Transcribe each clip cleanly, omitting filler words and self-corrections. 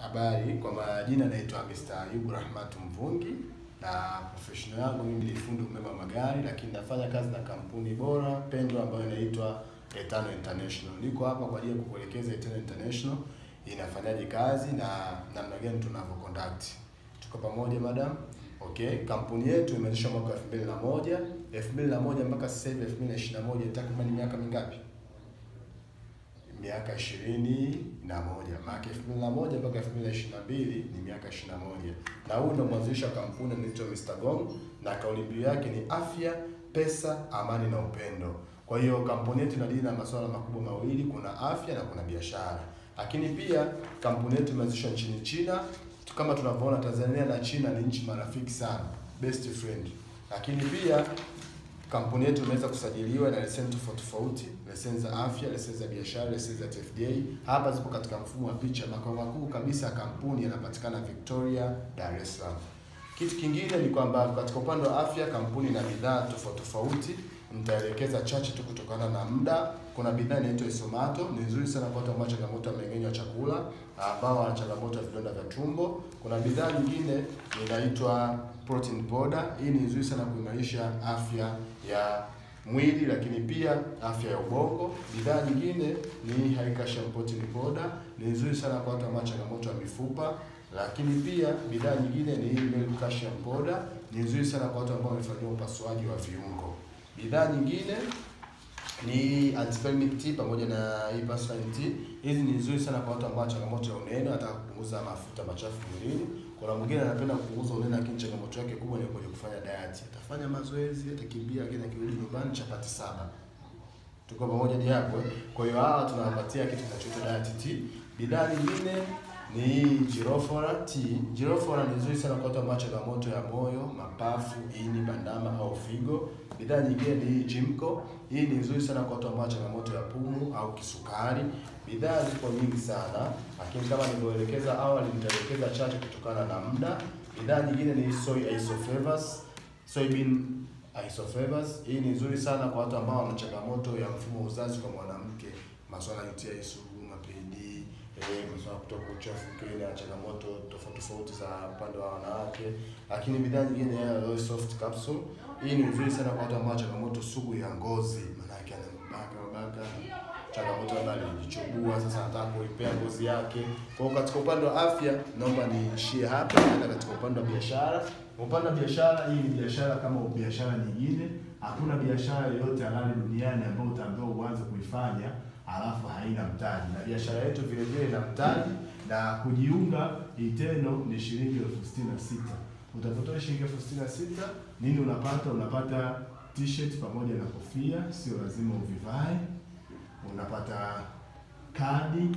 Habari, kwa majina naitwa Mr. Ayubu Rahmatu Mvungi na professional yangu mimi ni fundi umeme wa magari, lakini nafanya kazi na kampuni bora pendwa ambayo inaitwa Eternal International. Niko hapa kwa ajili ya kukuelekeza Eternal International inafanyaje kazi na namna gani tunavyo conduct. Tuko pamoja madam? Okay, kampuni yetu imeanzishwa mwaka 2001 mpaka sasa hivi 2021, takriban miaka mingapi? Miaka 21. Maana 2001 mpaka 2022 ni miaka 21. Na huyu ndo mwanzilishi wa kampuni anaitwa Mr. Gong, na kauli mbiu yake ni afya, pesa, amani na upendo. Kwa hiyo kampuni yetu inadili na masuala makubwa mawili, kuna afya na kuna biashara. Lakini pia kampuni yetu imeanzishwa nchini China. Kama tunavyoona, Tanzania na China ni nchi marafiki sana, best friend. Lakini pia kampuni yetu imeweza kusajiliwa na leseni tofauti, leseni za afya, leseni za biashara, leseni za TFDA. Hapa zipo katika mfumo wa picha. Makao makuu kabisa ya kampuni yanapatikana Victoria, Dar es Salaam. Kitu kingine ni kwamba katika upande wa afya kampuni ina bidhaa tofauti. Nitaelekeza chache tu kutokana na muda. Kuna bidhaa inaitwa Isomato, ni nzuri sana kwa watu ambao changamoto ya mmeng'enyo wa chakula, ambao wana changamoto ya vidonda vya tumbo. Kuna bidhaa nyingine inaitwa Protein Powder. Hii ni nzuri sana kuimarisha afya ya mwili, lakini pia afya ya ubongo. Bidhaa nyingine ni High Calcium Protein Powder, ni nzuri sana kwa watu ambao changamoto ya mifupa. Lakini pia bidhaa nyingine ni Milk Calcium Powder, ni nzuri sana kwa watu ambao wamefanyiwa upasuaji wa viungo. Bidhaa nyingine ni Antispasmic tea pamoja na Hypersaline tea. Hizi ni nzuri sana kwa watu ambao changamoto ya unene, wanataka kupunguza mafuta machafu mwilini. Kuna mwingine anapenda kupunguza unene lakini changamoto yake kubwa ni kwenye kufanya diet. Atafanya mazoezi, atakimbia, lakini akirudi nyumbani chapati 7. Tuko pamoja ni hapo. Kwa hiyo hawa tunawapatia kitu kinachoitwa diet tea. Bidhaa nyingine ni Girofora tea. Girofora ni nzuri sana kwa watu ambao changamoto ya moyo, mapafu, ini, bandama au figo. Bidhaa nyingine ni Jimco. Hii ni nzuri sana kwa watu ambao changamoto ya pumu au kisukari. Bidhaa zipo nyingi sana, lakini kama nilivyoelekeza awali nitaelekeza chache kutokana na muda. Bidhaa nyingine ni Soybean Isoflavors. Hii ni nzuri sana kwa watu ambao wana changamoto ya mfumo wa uzazi kwa mwanamke, masuala ya UTI sugu, PID, masuala kutoka uchafu na changamoto tofauti za upande wa wanawake. Lakini bidhaa nyingine ya Royal Soft Capsule. Hii ni nzuri sana kwa watu ambao changamoto sugu ya ngozi, maana yake ana mabaka, changamoto ya bali jichubua, sasa anataka kuipea ngozi yake. Kwa hiyo katika upande wa afya naomba niishie hapa, naenda katika upande wa biashara. Upande wa biashara, hii ni biashara kama biashara nyingine. Hakuna biashara yoyote halali duniani ambayo utaambiwa uanze kuifanya alafu haina mtaji. Na biashara yetu vile vile ina mtaji, na kujiunga Eternal ni shilingi 66,000. Utapotoa shilingi 66,000, nini unapata? Unapata t-shirt pamoja na kofia, sio lazima uvivae. Unapata kadi.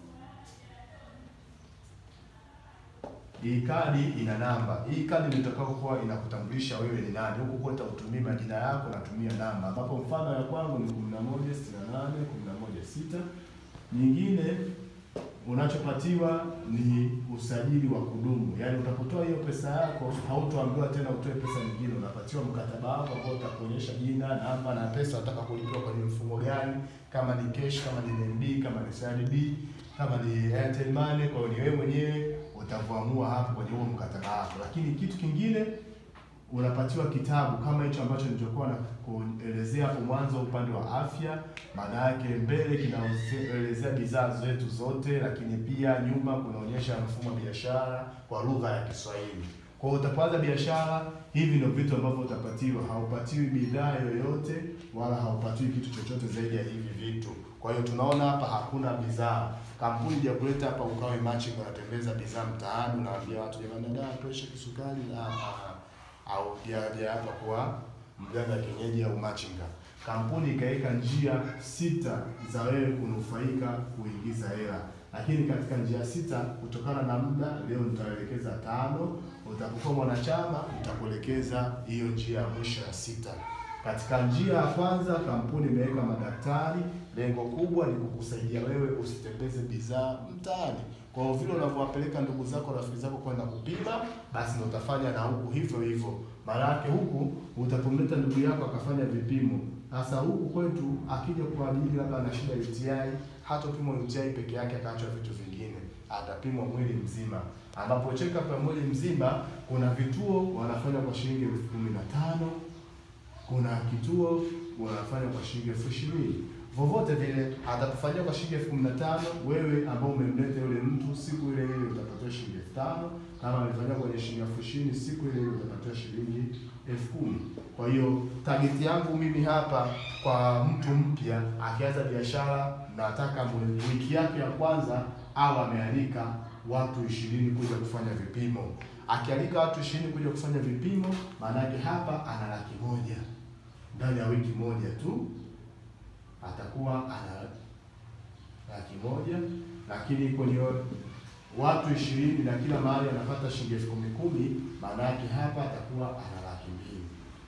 Hii kadi ina namba. Hii kadi ndio itakayokuwa inakutambulisha wewe ni nani. Huko kote utumie majina yako na tumia namba. Ambapo mfano ya kwangu ni 11681106. Nyingine unachopatiwa ni usajili wa kudumu. Yaani utapotoa hiyo pesa yako hautoambiwa tena utoe pesa nyingine. Unapatiwa mkataba wako ambao utakuonyesha jina, namba na pesa unataka kulipiwa kwenye mfumo gani, kama ni cash, kama ni NMB, kama ni CRDB, kama ni Airtel Money. Kwa hiyo ni wewe mwenyewe utavyoamua hapo kwenye huo mkataba wako. Lakini kitu kingine unapatiwa kitabu kama hicho ambacho nilichokuwa na kuelezea hapo mwanzo upande wa afya. Maana yake mbele kinaelezea bidhaa zetu zote, lakini pia nyuma kunaonyesha mfumo wa biashara kwa lugha ya Kiswahili. Kwa hiyo utapoanza biashara, hivi ndio vitu ambavyo utapatiwa. Haupatiwi bidhaa yoyote wala haupatiwi kitu chochote zaidi ya hivi vitu. Kwa hiyo tunaona hapa hakuna bidhaa. Kampuni ya kuleta hapa ukawe matching wanatembeza bidhaa mtaani, unawaambia watu jamani, ndio pressure kisukari na au dia hapa kwa mganga kienyeji au machinga. Kampuni ikaweka njia 6 za wewe kunufaika kuingiza hela. Lakini katika njia 6 kutokana na muda leo nitaelekeza 5. Utapokuwa mwanachama nitakuelekeza hiyo njia ya mwisho ya 6. Katika njia ya kwanza kampuni imeweka madaktari. Lengo kubwa ni kukusaidia wewe usitembeze bidhaa mtaani. Kwa hiyo vile unavyowapeleka ndugu zako, rafiki zako kwenda kupima, basi ndio utafanya na huku hivyo hivyo. Maana yake huku utapomleta ndugu yako akafanya vipimo. Sasa huku kwetu akija kwa ajili labda ana shida ya UTI, hata pimo UTI peke yake akaachwa vitu vingine. atapimwa mwili mzima, ambapo check up ya mwili mzima kuna vituo wanafanya kwa shilingi 15,000, kuna kituo wanafanya kwa shilingi 20,000. Vovote vile atakufanyia kwa shilingi 15,000, wewe ambao umemleta yule mtu siku ile ile utapata shilingi 5,000. Kama amefanyia kwenye shilingi 20,000, siku ile ile utapata shilingi 10,000. Kwa hiyo target yangu mimi hapa kwa mtu mpya akianza biashara, nataka wiki yake ya kwanza au amealika watu 20 kuja kufanya vipimo. Akialika watu 20 kuja kufanya vipimo, maana yake hapa ana 100,000 ndani ya wiki moja tu atakuwa ana 100,000, lakini kwenye watu 20 na kila mahali anapata shilingi 10,000, maana yake hapa atakuwa ana 200,000.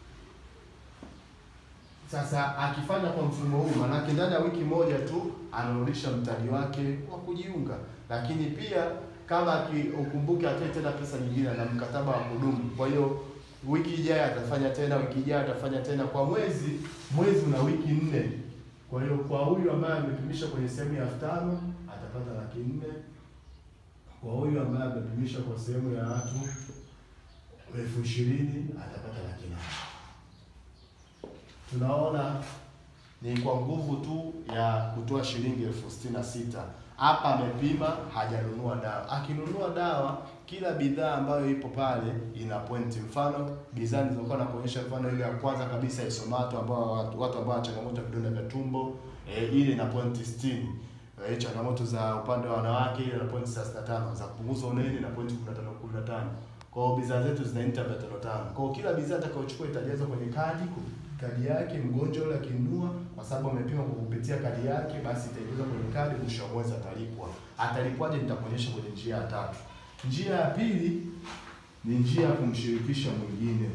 Sasa akifanya kwa mfumo huu, maana yake ndani ya wiki moja tu anarudisha mtaji wake wa kujiunga. Lakini pia kama ukumbuke atoe tena pesa nyingine na mkataba wa kudumu. Kwa hiyo wiki ijayo atafanya tena, wiki ijayo atafanya tena, kwa mwezi una wiki 4. Kwa hiyo kwa huyu ambaye amepimisha kwenye sehemu ya 5,000 atapata 400,000. Kwa huyu ambaye amepimisha kwa sehemu ya watu 20,000 atapata 800,000. Tunaona ni kwa nguvu tu ya kutoa shilingi 66,000. Hapa amepima, hajanunua dawa. Akinunua dawa, kila bidhaa ambayo ipo pale ina pointi. Mfano bidhaa nilizokuwa nakuonyesha, mfano ile ya kwanza kabisa Isomato, ambao watu ambao wana changamoto ya vidonda vya tumbo, ile ina pointi 60. Changamoto za upande wa wanawake ile ina pointi 35, za kupunguza unene ina pointi 15. Kwa hiyo bidhaa zetu zina interval 5. Kwa hiyo kila bidhaa atakayochukua itajazwa kwenye kadi yake. Mgonjwa yule akinunua, kwa sababu amepima kwa kupitia kadi yake, basi itaingizwa kwenye kadi, mwisho wa mwezi atalipwa. Atalipwaje? Nitakuonyesha kwenye njia ya 3. Njia ya pili ni njia ya kumshirikisha mwingine.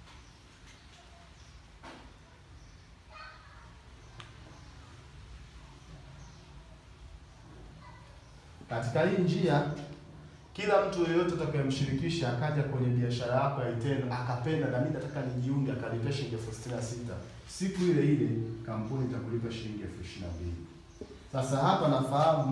Katika hii njia, kila mtu yeyote atakayemshirikisha akaja kwenye biashara yako ya Eternal akapenda, na mimi nataka nijiunge, akalipia shilingi 66,000, siku ile ile kampuni itakulipa shilingi 22,000. Sasa hapa nafahamu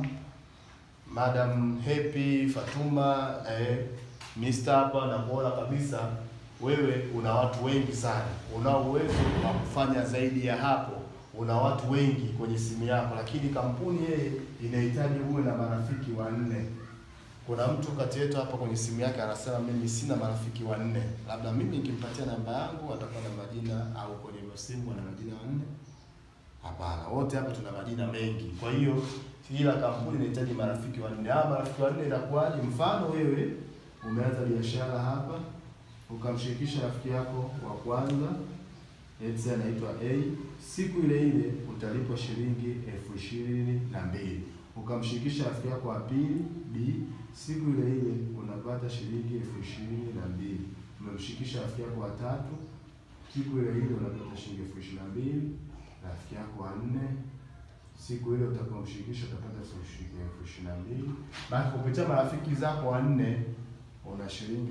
Madam Happy, Fatuma, Mr. hapa na kuona kabisa wewe una watu wengi sana, una uwezo wa kufanya zaidi ya hapo, una watu wengi kwenye simu yako, lakini kampuni yeye inahitaji uwe na marafiki 4. Kuna mtu kati yetu hapa kwenye simu yake anasema mimi sina marafiki 4. Labda mimi nikimpatia namba yangu atakuwa na majina, au kwenye simu ana majina 4? Hapana, wote hapa tuna majina mengi. Kwa hiyo kila kampuni inahitaji marafiki 4. Hao marafiki 4 inakuwaje? Mfano wewe umeanza biashara hapa, ukamshirikisha rafiki yako wa kwanza, eti anaitwa A, siku ile ile utalipwa shilingi 22,000. Ukamshirikisha rafiki yako wa pili B, siku ile ile unapata shilingi 22,000. Umemshirikisha rafiki yako wa tatu, siku ile ile unapata shilingi 22,000. Rafiki yako wa 4, siku ile utakaomshirikisha utapata shilingi 22,000. Basi kupitia marafiki zako wa 4 una shilingi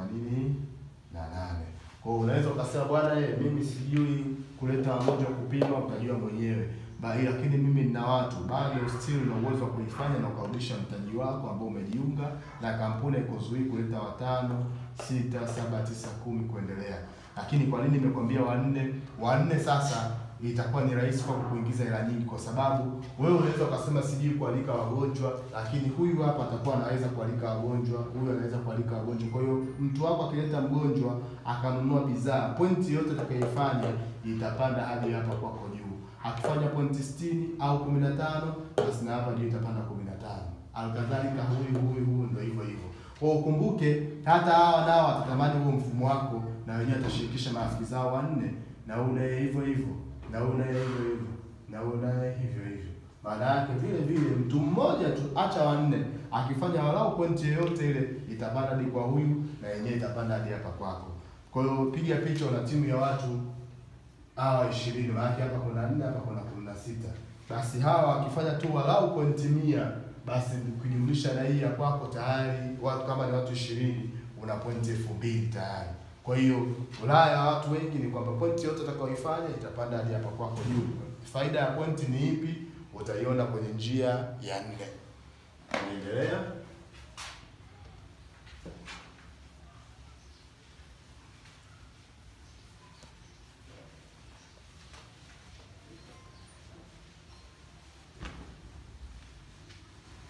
88,000. Kwa hiyo unaweza ukasema bwana, mimi sijui kuleta wagonjwa kupima, utajua mwenyewe. Lakini mimi nina watu, bado still una uwezo wa kuifanya na ukarudisha mtaji wako ambao umejiunga, na kampuni ikuzuii kuleta 5, 6, 7, 9, 10 kuendelea. Lakini kwa nini nimekwambia 4? 4 sasa itakuwa ni rahisi kwa kuingiza hela nyingi, kwa sababu wewe unaweza ukasema sijui kualika wagonjwa, lakini huyu hapa atakuwa anaweza kualika wagonjwa, huyu anaweza kualika wagonjwa. Kwa hiyo mtu wako akileta mgonjwa akanunua bidhaa, pointi yote atakayofanya itapanda hadi hapa kwako juu. Akifanya pointi 60 au 15, basi na hapa juu itapanda 15. Alkadhalika huyu ndio hivyo hivyo. Kwa ukumbuke hata hawa nao watatamani huo mfumo wako, na wenyewe atashirikisha marafiki zao 4, na unaye hivyo hivyo, na unaye hivyo hivyo, na unaye hivyo hivyo. Maana yake vile vile mtu mmoja tu, acha 4, akifanya walau pointi yoyote ile itapanda hadi kwa huyu, na yenyewe itapanda hadi hapa kwako. Kwa hiyo piga picha na timu ya watu hawa 20, maana hapa kuna 4, hapa kuna 16. Basi hawa wakifanya tu walau pointi 100, basi ukijumlisha na hii ya kwako tayari watu kama ni watu 20 una pointi 2,000 tayari. Kwa hiyo Ulaya watu wengi ni kwamba pointi yote utakayoifanya itapanda hadi hapa kwako juu. Faida ya pointi ni ipi? Utaiona kwenye njia ya 4. Tunaendelea.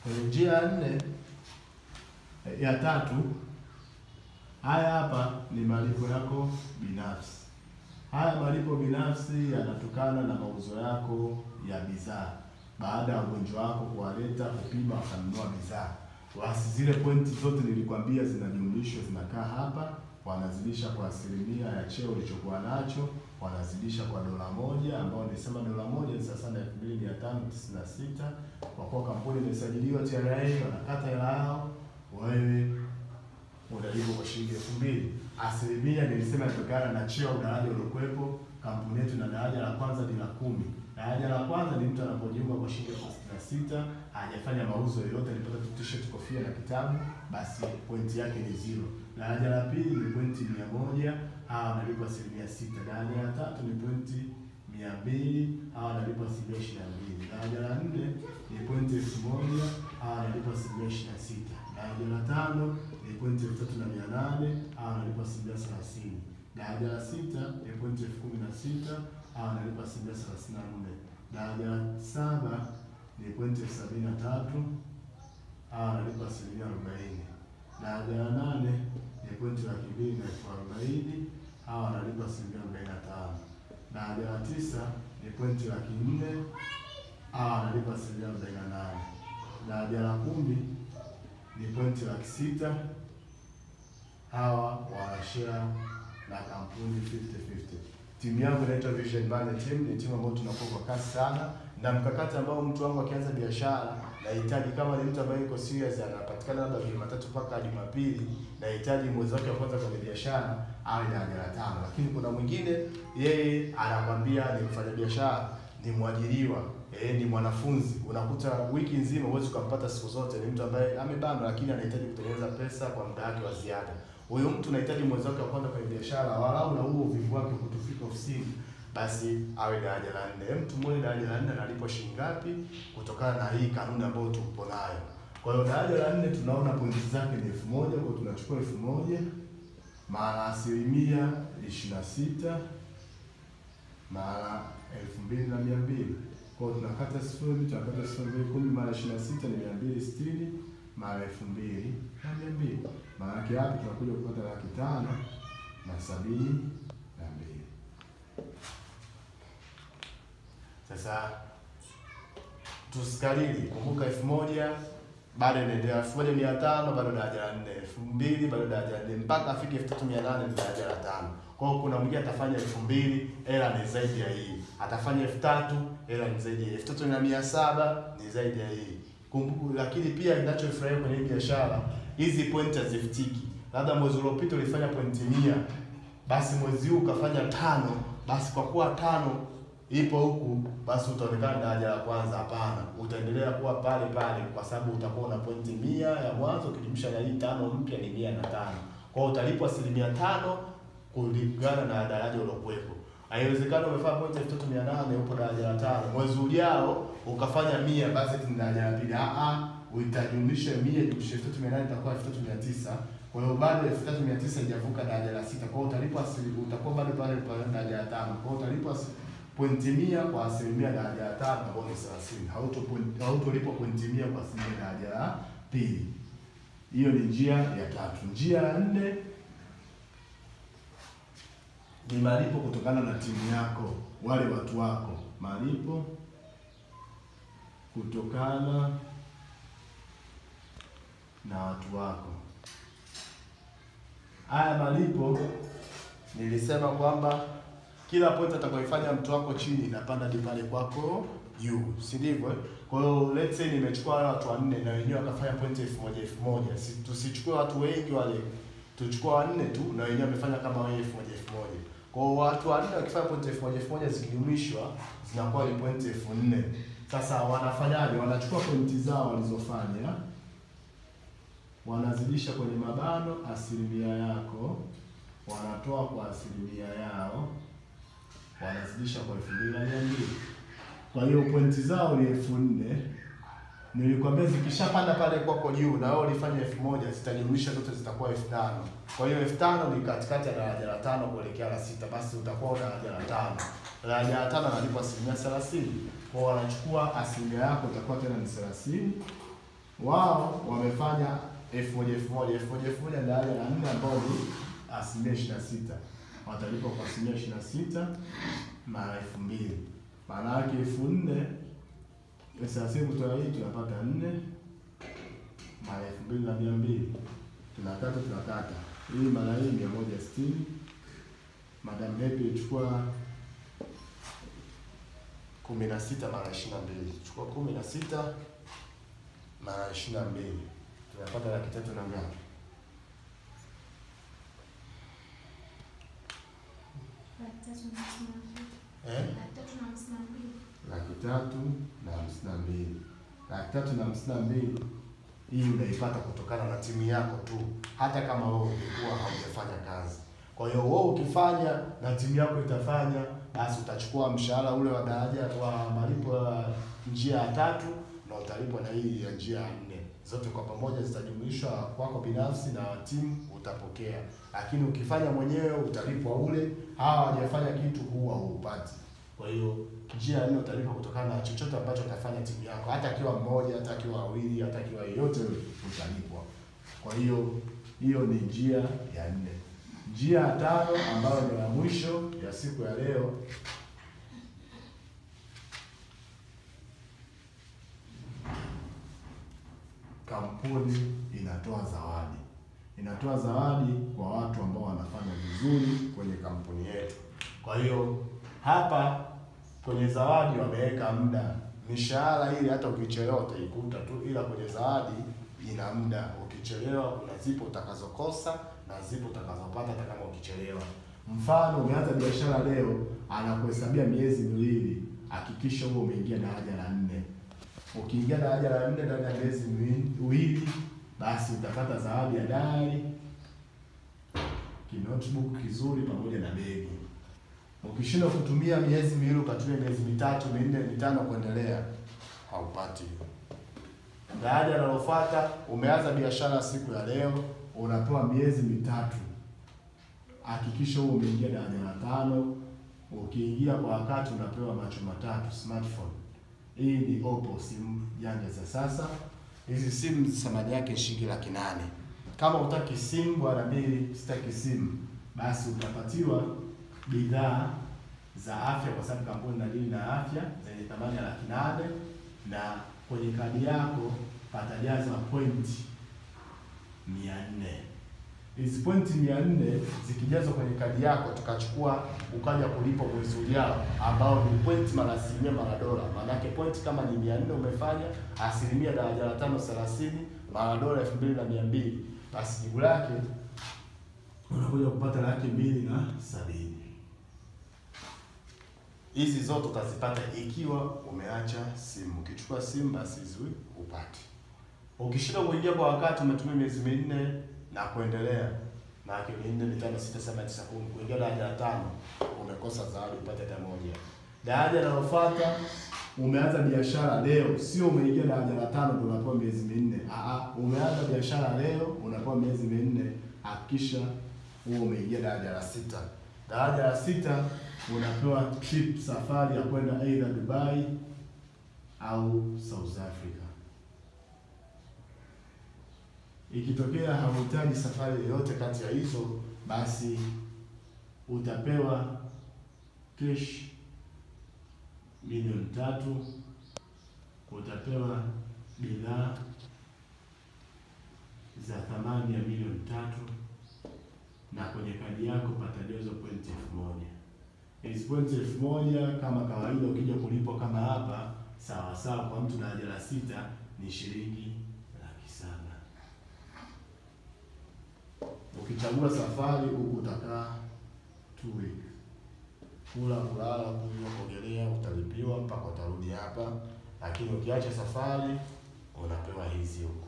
Kwenye njia ya nne ya tatu, haya hapa ni malipo yako binafsi. Haya malipo binafsi yanatokana na mauzo yako ya bidhaa. Baada ya wagonjwa wako kuwaleta kupima wakanunua bidhaa, basi zile pointi zote nilikwambia zinajumlishwa, zinakaa hapa, wanazidisha kwa asilimia ya cheo ulichokuwa nacho, wanazidisha kwa $1, ambao nilisema $1 ni sasa na 2596. Kwa kuwa kampuni imesajiliwa TRA, wanakata hela yao, wewe unalipo kwa shilingi 2000. Asilimia nilisema inatokana na cheo daraja uliokuwepo. Kampuni yetu na daraja la kwanza ni la 10. Daraja la kwanza ni mtu anapojiunga kwa shilingi 66, hajafanya mauzo yoyote, alipata t-shirt, kofia na kitabu, basi pointi yake ni 0. Daraja la pili ni pointi 100, hawa wanalipa 6%. Daraja la tatu ni pointi 200, hawa wanalipa 22%. Daraja la 4 ni pointi 1000, hawa wanalipa 26%. Daraja la 5 ni pointi 3800, hawa wanalipa 30%. Daraja la 6 ni pointi 16000, hawa wanalipa 34%. Daraja la 7 ni pointi 73, hawa wanalipa 40%. Daraja la 8 ni pointi 240,000, hawa wanalipa 45%. Daraja la 9 ni pointi 400,000, hawa wanalipa 48%. Daraja la 10 ni pointi 600,000, hawa wanashare na kampuni 50-50. Timu yangu inaitwa Vision Banner Team, ni timu ambayo tunakuwa kwa kasi sana, na mkakati ambao mtu wangu akianza biashara, nahitaji kama ni mtu ambaye yuko serious, anapatikana labda Jumatatu mpaka Jumapili, nahitaji mwezi wake wa kwanza kwenye biashara awe daraja la 5. Lakini kuna mwingine yeye anakwambia ni mfanyabiashara, ni mwajiriwa, ni mwanafunzi, unakuta wiki nzima huwezi kumpata siku zote, ni mtu ambaye amebana lakini anahitaji kutengeneza pesa kwa muda wake wa ziada. Huyo mtu anahitaji mwezi wake wa kwanza kwenye biashara, walau na huo uvivu wake kutofika ofisini, basi awe daraja la 4. Mtu mmoja daraja la 4 analipo shilingi ngapi kutokana na hii kanuni ambayo tupo nayo? Kwa hiyo daraja la 4 tunaona pointi zake ni 1000, kwa hiyo tunachukua 1000 mara asilimia 26 mara 2200. Kwa hiyo tunakata 0, tunakata 0.10 mara 26 ni 260 mara 2200. Maana yake hapa tunakuja kupata 572,000. Sasa tusikalili, kumbuka 1000 bado inaendelea, 1500 bado daraja la 4, 2000 bado daraja la 4, mpaka afike 3800 ni daraja la 5. Kwa hiyo kuna mwingine atafanya 2000, hela ni zaidi ya hii. Atafanya 3000, hela ni zaidi ya hii. 3700 ni zaidi ya hii. Kumbuka, lakini pia ninachofurahia kwenye biashara, hizi pointi hazifutiki. Labda mwezi uliopita ulifanya pointi 100, basi mwezi huu ukafanya 5, basi kwa kuwa 5 ipo huku, basi utaonekana daraja la kwanza. Hapana, utaendelea kuwa pale pale, kwa sababu utakuwa na pointi 100 ya mwanzo ukijumlisha na hii 5 mpya ni 105. Kwa hiyo utalipwa 5% kulingana na daraja ulokuwepo. Haiwezekani umefanya pointi 3800 upo daraja la 5, mwezi ujao ukafanya 100 basi ni daraja la 2. Utajumlisha 100 jumlisha 3800 itakuwa 3900. Kwa hiyo bado 3900 haijavuka daraja la 6. Kwa hiyo utalipwa utakuwa bado pale pale daraja la 5. Kwa hiyo utalipwa pointi 100 kwa asilimia daraja la 5 ambao ni 30. Hautolipwa pointi 100 kwa asilimia daraja la 2. Hiyo ni njia ya 3. Njia ya 4 ni malipo kutokana na timu yako, wale watu wako. Malipo kutokana na watu wako. Haya malipo nilisema kwamba kila point atakayoifanya mtu wako chini inapanda hadi pale kwako juu, si ndivyo? Kwa hiyo let's say nimechukua watu 4 na wenyewe wakafanya point 1000. Tusichukue watu wengi wale, tuchukue 4 tu na wenyewe wamefanya kama wewe 1000. Kwa hiyo watu 4 wakifanya point 1000 zikijumlishwa zinakuwa ni point 4000. Sasa wanafanyaje? Wanachukua pointi zao walizofanya, wanazidisha kwenye mabano asilimia yako, wanatoa kwa asilimia yao, wanazidisha kwa 2200. Kwa hiyo pointi zao ni 4000. Nilikwambia zikishapanda pale kwako juu na wewe ulifanya 1000, zitajumlisha zote zitakuwa 5000. Kwa hiyo 5000 ni katikati ya daraja la 5 kuelekea la 6, basi utakuwa daraja la 5. Daraja la 5 analipwa asilimia 30. Kwa hiyo wanachukua asilimia yako itakuwa tena ni 30 wao wamefanya 1000 daraja la 4 ambao ni 26%. Watalipa kwa 26% mara 2000. Maana yake 4000 sasa kutoa hii tunapata 4 mara 2200. Tunakata. Hii mara hii 160. Madam Happy chukua 16 mara 22. Chukua 16 mara 22. Tunapata 300 na ngapi? 352. 352 hii unaipata kutokana na timu yako tu, hata kama wewe ulikuwa haujafanya kazi. Kwa hiyo wewe ukifanya na timu yako itafanya, basi utachukua mshahara ule wa daraja wa malipo ya njia ya 3 na utalipwa na hii ya njia ya 4. Zote kwa pamoja zitajumlishwa kwako binafsi na timu utapokea. Lakini ukifanya mwenyewe utalipwa ule, hawa hawajafanya kitu huwa huupati. Kwa hiyo njia ya 4 utalipwa kutokana na chochote ambacho utafanya timu yako, hata akiwa mmoja, hata akiwa wawili, hata akiwa yeyote utalipwa. Kwa hiyo ni njia ya 4. Njia ya 5 ambayo ndio ya mwisho ya siku ya leo, kampuni inatoa zawadi. Inatoa zawadi kwa watu ambao wanafanya vizuri kwenye kampuni yetu. Kwa hiyo hapa kwenye zawadi wameweka muda. Mishahara ili hata ukichelewa utaikuta tu, ila kwenye zawadi ina muda. Ukichelewa kuna zipo utakazokosa na zipo utakazopata hata kama ukichelewa. Mfano umeanza biashara leo, anakuhesabia miezi 2, hakikisha wewe umeingia daraja la 4. Ukiingia daraja la 4 ndani ya miezi 2, basi utapata zawadi ya diary, notebook kizuri pamoja na begi. Ukishindwa kutumia miezi 2 ukatumia miezi 3, 4, 5 kuendelea, haupati. Daraja linalofuata, umeanza biashara siku ya leo, unapewa miezi 3. Hakikisha wewe umeingia daraja la 5. Ukiingia kwa wakati unapewa macho matatu, smartphone. Hii ni Oppo, simu janja za sasa. Hizi simu thamani yake shilingi 800,000. Kama utaki simu bwana, mimi sitaki simu, basi utapatiwa bidhaa za afya, kwa sababu kampuni inadili na afya, zenye thamani ya 800,000, na kwenye kadi yako patajaza point 400. Hizi point 400 zikijazwa kwenye kadi yako, tukachukua ukaja kulipa mwezi ujao, ambao ni point mara asilimia mara dola. Maana yake point kama ni 400 umefanya asilimia daraja la 5 30 mara dola 2200, basi jibu lake unakuja kupata 270,000. Hizi zote utazipata ikiwa umeacha simu. Ukichukua simu basi hizi upate. Ukishinda kuingia kwa wakati, umetumia miezi 4 na kuendelea, na 4, 5, 6, 7, 9, 10 kuingia daraja la 5, umekosa zawadi, upate hata moja. Daraja linalofuata, umeanza biashara leo, sio umeingia daraja la 5 ndio unapewa miezi 4. Umeanza biashara leo unapewa miezi 4, hakikisha wewe umeingia daraja la 6. Daraja la 6 unapewa trip, safari ya kwenda either Dubai au South Africa. Ikitokea hauhitaji safari yoyote kati ya hizo, basi utapewa cash milioni 3, utapewa bidhaa za thamani ya milioni 3, na kwenye kadi yako patajazwa point 1000. Hizi point 1000 kama kawaida, ukija kulipwa kama hapa sawa sawa, kwa mtu daraja la 6 ni shilingi 700,000. Ukichagua safari huku utakaa 2 weeks. Kula, kulala, kunywa, kuogelea utalipiwa mpaka utarudi hapa. Lakini ukiacha safari unapewa hizi huku.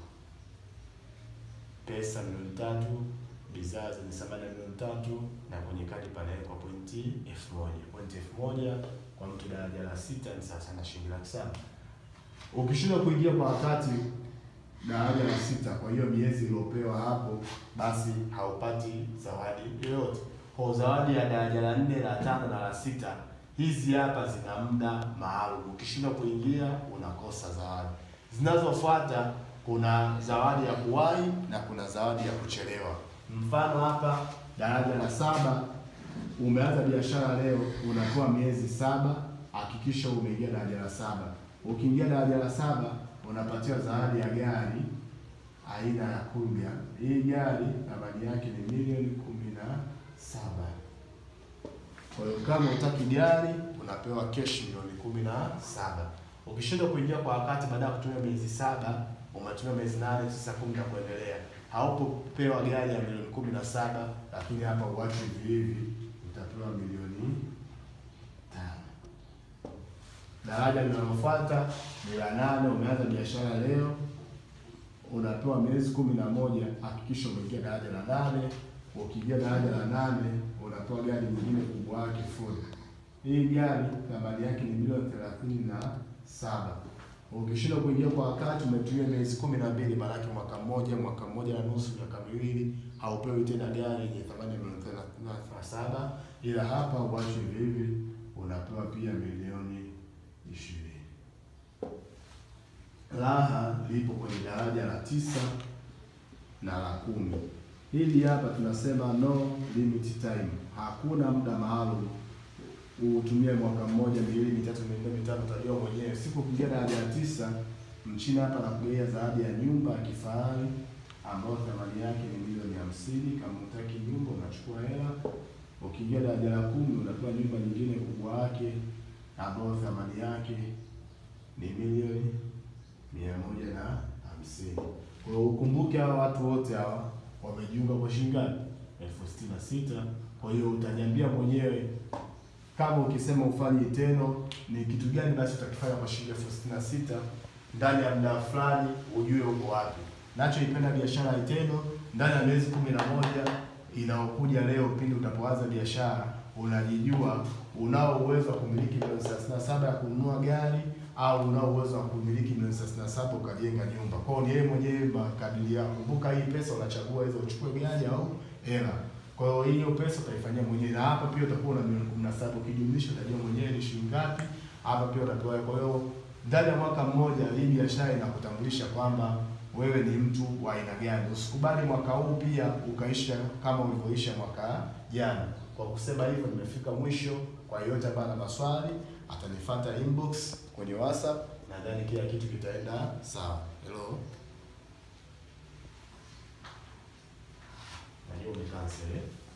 Pesa milioni 3, bidhaa zenye thamani ya milioni 3, na kwenye kadi panawekwa pointi 1000. Pointi 1000 kwa mtu daraja la 6 ni sawa sana shilingi 700,000. Ukishindwa kuingia kwa wakati daraja la 6 kwa hiyo miezi iliyopewa hapo, basi haupati zawadi yoyote. Kwa zawadi ya daraja la 4, la 5 na la 6, hizi hapa zina muda maalum. Ukishindwa kuingia unakosa zawadi. Zinazofuata kuna zawadi ya kuwahi na kuna zawadi ya kuchelewa. Mfano hapa daraja la 7, umeanza biashara leo, unapewa miezi 7, hakikisha umeingia daraja la 7. Ukiingia daraja la 7 unapatiwa zawadi ya gari aina ya Kuga. Hii gari thamani yake ni milioni 17. Kwa hiyo kama utaki gari unapewa cash milioni 17. Ukishindwa kuingia kwa wakati baada ya kutumia miezi 7, umetumia miezi 8, 9, 10 na kuendelea, haupopewa gari ya milioni 17, lakini hapa uache hivi utapewa milioni 5. Daraja linalofuata ni la 8, umeanza biashara leo, unapewa miezi 11, hakikisha umeingia daraja la 8. Ukiingia daraja la 8 unapewa gari nyingine kubwa yake full. Hii gari thamani yake ni milioni 37. Ukishindwa kuingia kwa wakati, umetumia miezi 12, maana yake mwaka mmoja na nusu, miaka miwili, haupewi tena gari yenye thamani ya milioni 37, ila hapa uache hivi unapewa pia milioni 20. Raha lipo kwenye daraja la 9 na la 10. Hili hapa tunasema no limit time, hakuna muda maalum. Utumie mwaka mmoja, 2, 3, 4, 5, utajua mwenyewe. Siku kuingia daraja la 9, mchina hapa anakugaia zawadi ya nyumba ya kifahari ambayo thamani yake ni milioni 50. Kama unataka nyumba unachukua hela. Ukiingia daraja la 10 unapewa nyumba nyingine kubwa yake ambayo thamani yake ni milioni 150. Kwa hiyo ukumbuke hawa watu wote hawa wamejiunga kwa shilingi 66,000. Kwa hiyo utaniambia mwenyewe kama ukisema ufanye teno ni kitu gani basi utakifanya kwa shilingi 66,000 ndani ya muda fulani, ujue uko wapi. Nachoipenda biashara ya teno, ndani ya miezi 11 inaokuja leo, pindi utapoanza biashara, unajijua unao uwezo wa kumiliki milioni 37 ya kununua gari, au unao uwezo wa kumiliki milioni 37 ukajenga nyumba. Kwa hiyo ni yeye mwenyewe makadirio. Kumbuka hii pesa unachagua hizo, uchukue gari au hela. Kwa hiyo hiyo pesa utaifanyia mwenyewe, na hapa pia utakuwa na milioni 17, ukijumlisha utajua mwenyewe ni shilingi ngapi. Hapa pia utapewa. Kwa hiyo ndani ya mwaka mmoja hii biashara inakutambulisha kwamba wewe ni mtu wa aina gani. Usikubali mwaka huu pia ukaisha kama ulivyoisha mwaka jana. Kwa kusema hivyo nimefika mwisho. Kwa yote ambaye ana maswali atanifuata inbox kwenye WhatsApp, nadhani kila kitu kitaenda sawa. Hello. Najua umekansel.